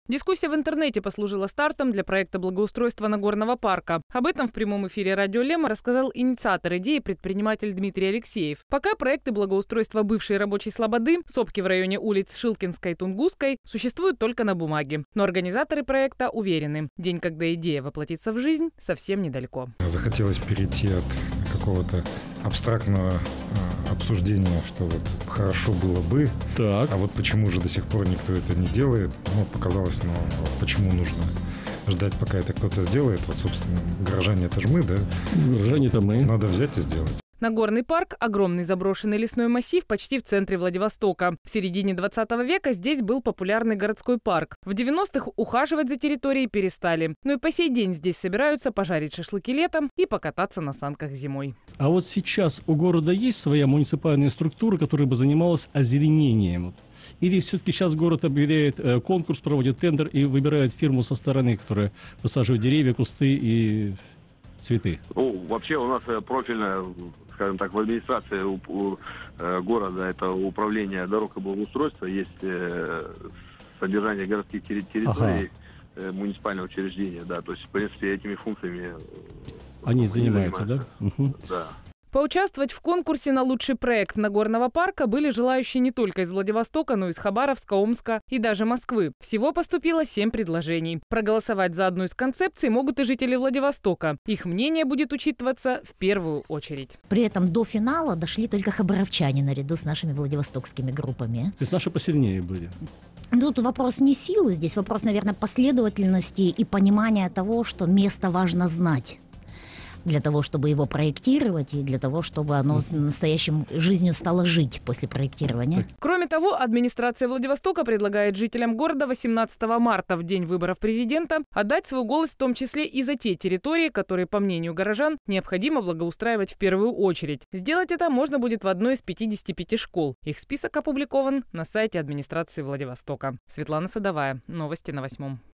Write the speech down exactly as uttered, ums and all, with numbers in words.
Дискуссия в интернете послужила стартом для проекта благоустройства Нагорного парка. Об этом в прямом эфире радио Лема рассказал инициатор идеи предприниматель Дмитрий Алексеев. Пока проекты благоустройства бывшей рабочей слободы, сопки в районе улиц Шилкинской и Тунгусской, существуют только на бумаге. Но организаторы проекта уверены, день, когда идея воплотится в жизнь, совсем недалеко. Захотелось перейти от какого-то абстрактного э, обсуждения, что вот хорошо было бы, так. А вот почему же до сих пор никто это не делает. Ну, показалось, ну, почему нужно ждать, пока это кто-то сделает. Вот, собственно, горожане это же мы, да? Горожане-то мы. Надо взять и сделать. Нагорный парк – огромный заброшенный лесной массив почти в центре Владивостока. В середине двадцатого века здесь был популярный городской парк. В девяностых ухаживать за территорией перестали. Но и по сей день здесь собираются пожарить шашлыки летом и покататься на санках зимой. А вот сейчас у города есть своя муниципальная структура, которая бы занималась озеленением? Или все-таки сейчас город объявляет э, конкурс, проводит тендер и выбирает фирму со стороны, которая высаживает деревья, кусты и цветы? Ну, вообще у нас профильная, скажем так, в администрации у, у, э, города это управление дорог и благоустройства, есть э, содержание городских территорий, ага. э, муниципального учреждения, да, то есть, в принципе, этими функциями они занимаются, занимаются, да? Угу. Да. Поучаствовать в конкурсе на лучший проект Нагорного парка были желающие не только из Владивостока, но и из Хабаровска, Омска и даже Москвы. Всего поступило семь предложений. Проголосовать за одну из концепций могут и жители Владивостока. Их мнение будет учитываться в первую очередь. При этом до финала дошли только хабаровчане наряду с нашими владивостокскими группами. То есть наши посильнее были? Тут вопрос не силы, здесь вопрос, наверное, последовательности и понимания того, что место важно знать. Для того, чтобы его проектировать и для того, чтобы оно настоящей жизнью стало жить после проектирования. Кроме того, администрация Владивостока предлагает жителям города восемнадцатого марта, в день выборов президента, отдать свой голос в том числе и за те территории, которые, по мнению горожан, необходимо благоустраивать в первую очередь. Сделать это можно будет в одной из пятидесяти пяти школ. Их список опубликован на сайте администрации Владивостока. Светлана Садовая. Новости на восьмом.